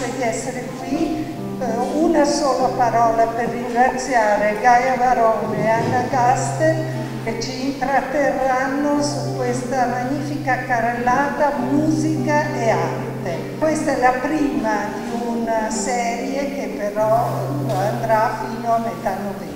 grazie di essere qui. Una sola parola per ringraziare Gaia Varone e Anna Gaster che ci intratterranno su questa magnifica carrellata musica e arte. Questa è la prima di una serie che però andrà fino a metà novembre.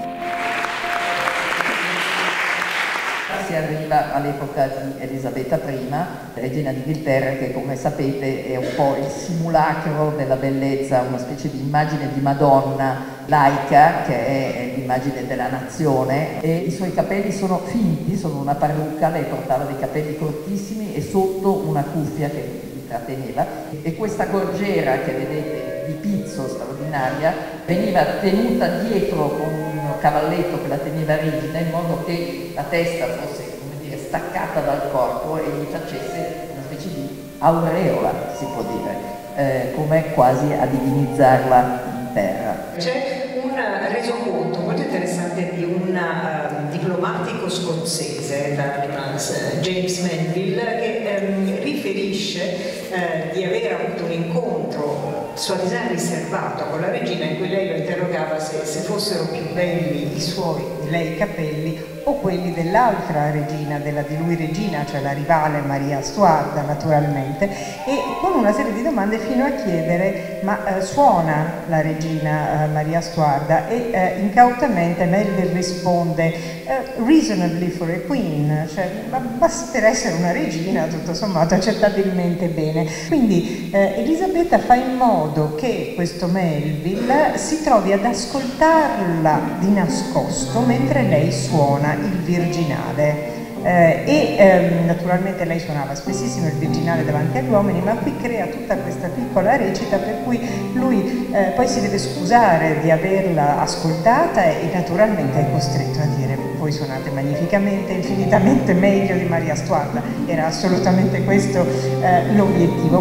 Si arriva all'epoca di Elisabetta I, regina d'Inghilterra, che come sapete è un po' il simulacro della bellezza, una specie di immagine di Madonna laica, che è l'immagine della nazione, e i suoi capelli sono finti, sono una parrucca, lei portava dei capelli cortissimi e sotto una cuffia che li tratteneva, e questa gorgiera che vedete di pizzo straordinaria veniva tenuta dietro con un cavalletto che la teneva rigida in modo che la testa fosse, come dire, staccata dal corpo e gli facesse una specie di aureola, si può dire, come quasi a divinizzarla in terra. C'è un resoconto molto interessante di un diplomatico scozzese, James Melville, che riferisce di aver avuto un incontro soi-disant riservato con la regina, in cui lei lo interrogava se fossero più belli i suoi, di lei, capelli o quelli dell'altra regina, della di lui regina, cioè la rivale Maria Stuarda naturalmente, e con una serie di domande fino a chiedere ma suona la regina Maria Stuarda, e incautamente Melville risponde reasonably for a queen, cioè per essere una regina tutto sommato accettabilmente bene. Quindi Elisabetta fa in modo che questo Melville si trovi ad ascoltarla di nascosto mentre lei suona il virginale. Naturalmente lei suonava spessissimo il virginale davanti agli uomini, ma qui crea tutta questa piccola recita per cui lui poi si deve scusare di averla ascoltata e naturalmente è costretto a dire: voi suonate magnificamente, infinitamente meglio di Maria Stuarda. Era assolutamente questo l'obiettivo.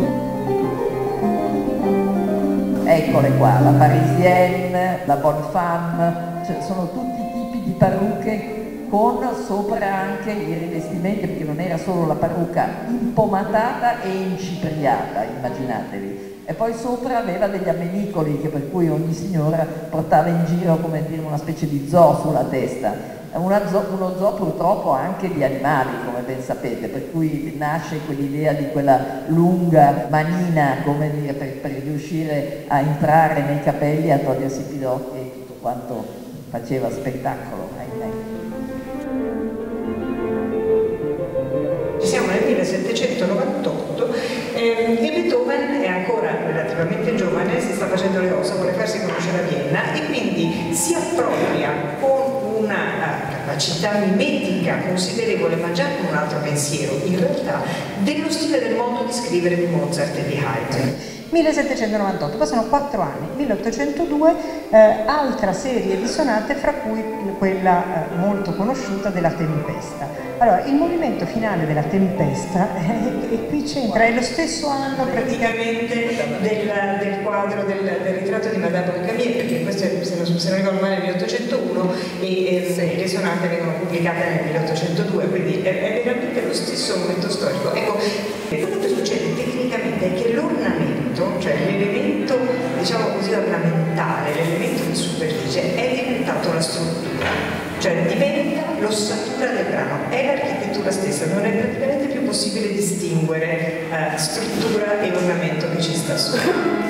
Eccole qua, la parisienne, la bonne femme, cioè sono tutti i tipi di parrucche con sopra anche i rivestimenti, perché non era solo la parrucca impomatata e incipriata, immaginatevi. E poi sopra aveva degli ammenicoli, che per cui ogni signora portava in giro, come dire, una specie di zoo sulla testa. Uno zoo purtroppo anche di animali, come ben sapete, per cui nasce quell'idea di quella lunga manina, come dire, per riuscire a entrare nei capelli, a togliersi i pidocchi e tutto quanto faceva spettacolo, ahimè. Siamo nel 1798 e Beethoven è ancora relativamente giovane, si sta facendo le ossa, vuole farsi conoscere a Vienna e quindi si appropria con una capacità mimetica considerevole, ma già con un altro pensiero in realtà, dello stile del modo di scrivere di Mozart e di Haydn. 1798, passano 4 anni, 1802, altra serie di sonate, fra cui quella molto conosciuta della Tempesta. Allora, il movimento finale della Tempesta, e qui c'entra, è lo stesso anno praticamente del quadro del ritratto di Madame Recamier, perché questo è, se non ricordo male, nel 1801 e le sonate vengono pubblicate nel 1802, quindi è veramente lo stesso momento storico. Ecco, quello che succede tecnicamente è che l'ornamento, cioè l'elemento, diciamo così, ornamentale, l'elemento di superficie è diventato la struttura, cioè diventa l'ossatura del brano, è l'architettura stessa, non è praticamente più possibile distinguere struttura e ornamento che ci sta sopra.